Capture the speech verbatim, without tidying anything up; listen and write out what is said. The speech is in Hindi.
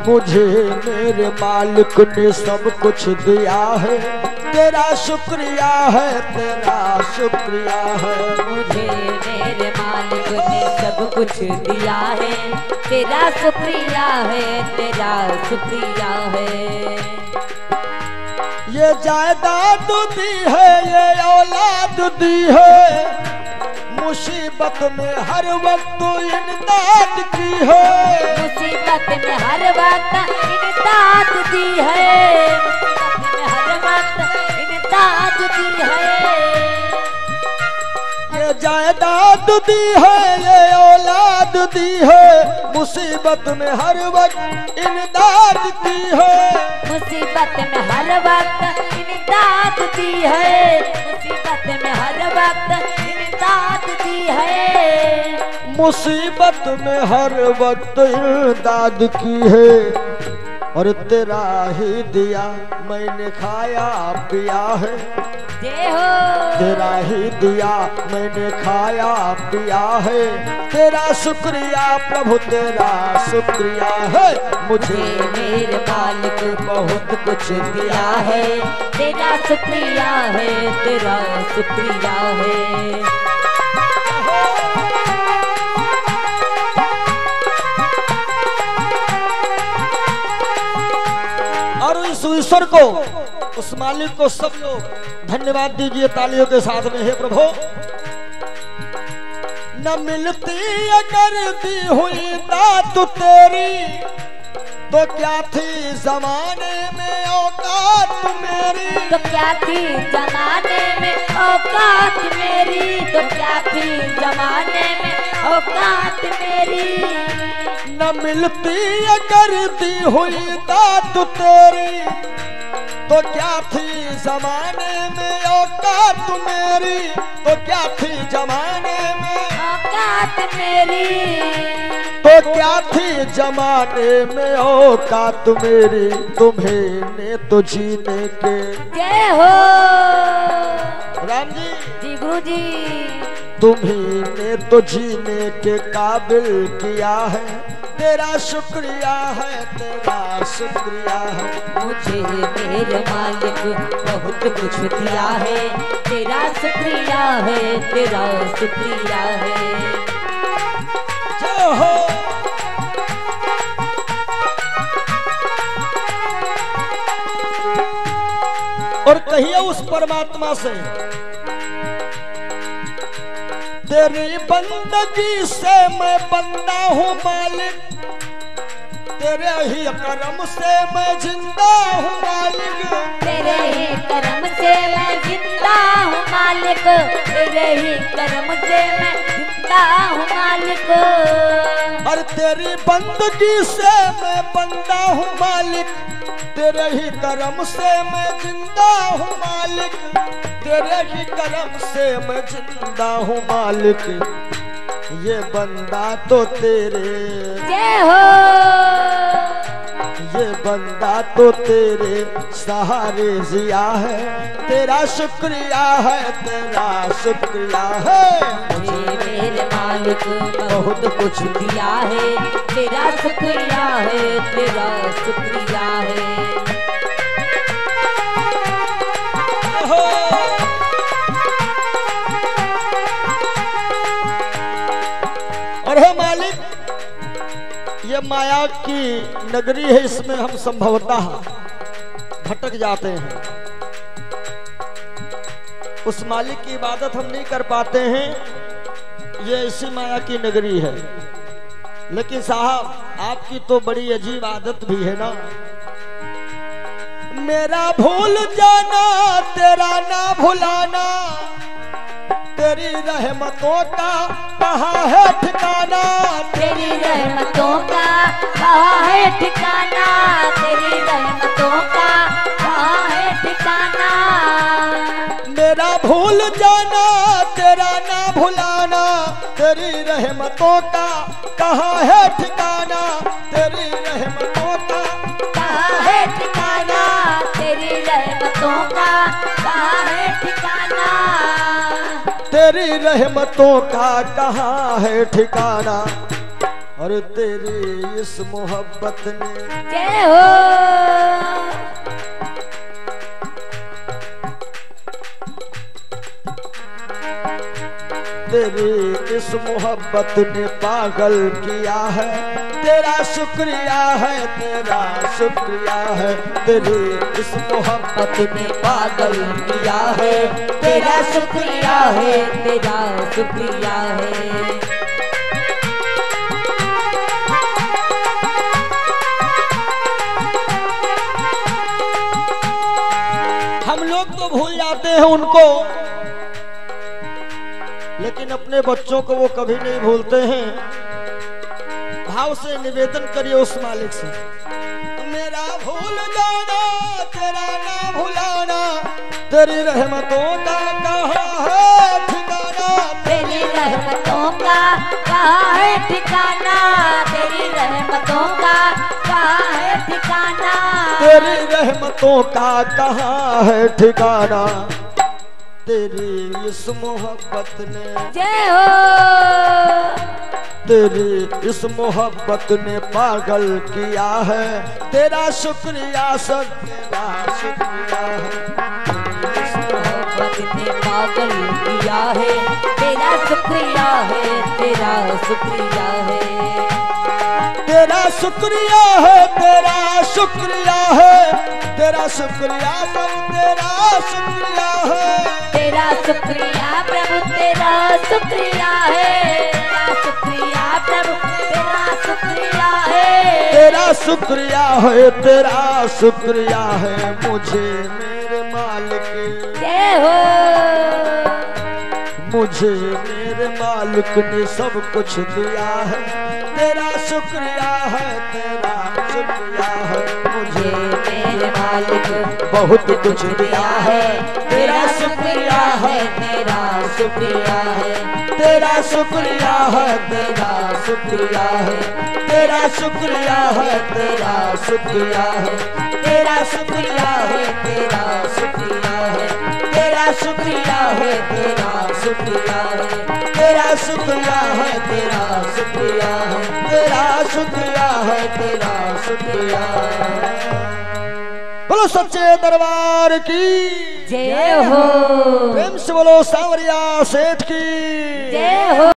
मुझे मेरे मालिक ने सब कुछ दिया है, तेरा शुक्रिया है, तेरा शुक्रिया है। मुझे मेरे मालिक ने सब कुछ दिया है, तेरा शुक्रिया है, तेरा शुक्रिया है। ये जायदाद दी है, ये औलाद दी है, मुसीबत में हर वक्त इमदाद की है। मुसीबत में हर वक्त इमदाद दी है, मुसीबत में हर वक्त इमदाद दी है। ये जायदाद दी है, ये औलाद दी है, मुसीबत में हर वक्त इमदाद की है। मुसीबत में हर वक्त इमदाद दी है, मुसीबत में हर वक्त इमदाद दी है। मुसीबत में हर वक्त इमदाद की है, और तेरा ही दिया मैंने खाया पिया है। जय हो। तेरा ही दिया मैंने खाया पिया है, तेरा शुक्रिया प्रभु, तेरा शुक्रिया है। मुझे मेरे मालिक बहुत कुछ दिया है, तेरा शुक्रिया है, तेरा शुक्रिया है। और इस ईश्वर को, उस मालिक को सब लोग धन्यवाद दीजिए तालियों के साथ में। हे प्रभु, न मिलती अगर दी हुई दात तेरी, तो क्या थी जमाने में औकात मेरी। तो क्या थी जमाने में औकात मेरी, तो क्या थी जमाने में औकात मेरी। न मिलती अगर दी हुई दात तेरी, तो क्या थी जमाने में औकात मेरी। तो क्या थी जमाने में औकात मेरी, तो क्या थी जमाने में औकात मेरी। तुम्हें ने तो जीने के, जय हो राम जी, जी गुरु जी। तुम्हें ने तो जीने के काबिल किया है, तेरा शुक्रिया है, तेरा शुक्रिया है। मुझे मेरे मालिक बहुत कुछ दिया है, तेरा शुक्रिया है, तेरा शुक्रिया है। जय हो। और कहिए उस परमात्मा से, तेरी बंदगी से मैं बंदा हूँ मालिक, तेरे ही करम से मैं जिंदा हूँ मालिक। तेरे ही करम से मैं जिंदा हूँ मालिक, तेरे ही करम से मैं जिंदा हूँ मालिक। और तेरी बंदगी से मैं बंदा हूँ मालिक, तेरे ही करम से मैं जिंदा हूँ मालिक। तेरे ही करम से मैं जिंदा हूँ मालिक। ये बंदा तो तेरे, जय हो। ये बंदा तो तेरे सहारे जिया है, तेरा शुक्रिया है, तेरा शुक्रिया है। मुझे मेरे मालिक बहुत कुछ दिया है, तेरा शुक्रिया है, तेरा शुक्रिया है। और हे मालिक, ये माया की नगरी है, इसमें हम संभवतः भटक जाते हैं। उस मालिक की इबादत हम नहीं कर पाते हैं, ये ऐसी माया की नगरी है। लेकिन साहब, आपकी तो बड़ी अजीब आदत भी है ना। मेरा भूल जाना तेरा ना भुलाना, तेरी रहमतों का कहाँ है ठिकाना। तेरी रहमतों का कहाँ है ठिकाना, तेरी रहमतों का कहाँ है ठिकाना। मेरा भूल जाना तेरा ना भुलाना, तेरी रहमतों का कहाँ है ठिकाना। तेरी रहमतों का कहाँ है ठिकाना, तेरी रहमतों का कहाँ है ठिकाना। तेरी रहमतों का कहाँ है ठिकाना। अरे तेरी इस मोहब्बत ने जय हो तेरी इस मोहब्बत ने पागल किया है, तेरा शुक्रिया है, तेरा शुक्रिया है। तेरी इस मोहब्बत ने पागल किया है, तेरा शुक्रिया है, तेरा शुक्रिया है। हम लोग तो भूल जाते हैं उनको, लेकिन अपने बच्चों को वो कभी नहीं भूलते हैं। भाव से निवेदन करिए उस मालिक से, मेरा भूल जाना तेरा ना भुलाना, तेरी रहमतों का कहाँ है ठिकाना, तेरी रहमतों का कहाँ है ठिकाना, तेरी रहमतों का कहाँ है ठिकाना, तेरी रहमतों का कहाँ है ठिकाना। तेरी इस मोहब्बत ने जय हो तेरी इस मोहब्बत ने पागल किया है, तेरा शुक्रिया सर तेरा शुक्रिया है। इस मोहब्बत ने पागल किया है, तेरा शुक्रिया है, तेरा शुक्रिया है। तेरा शुक्रिया है, तेरा शुक्रिया है, तेरा शुक्रिया सब तेरा शुक्रिया है। तेरा शुक्रिया प्रभु तेरा शुक्रिया है, तेरा शुक्रिया प्रभु तेरा शुक्रिया है। तेरा शुक्रिया है, तेरा शुक्रिया है, मुझे मेरे मालिक जय हो मुझे मेरे मालिक ने सब कुछ दिया है, तेरा शुक्रिया है, तेरा शुक्रिया है। मुझे मेरे मालिक बहुत कुछ दिया है, तेरा शुक्रिया है, तेरा शुक्रिया है। तेरा शुक्रिया है, तेरा शुक्रिया है, तेरा शुक्रिया है, तेरा शुक्रिया है, तेरा शुक्रिया है, तेरा शुक्रिया है, तेरा शुक्रिया है, तेरा शुक्रिया है, तेरा शुक्रिया है, तेरा शुक्रिया है, तेरा शुक्रिया है, तेरा शुक्रिया है। बोलो सच्चे दरबार की जय हो, प्रेम से बोलो सांवरिया सेठ की जय हो।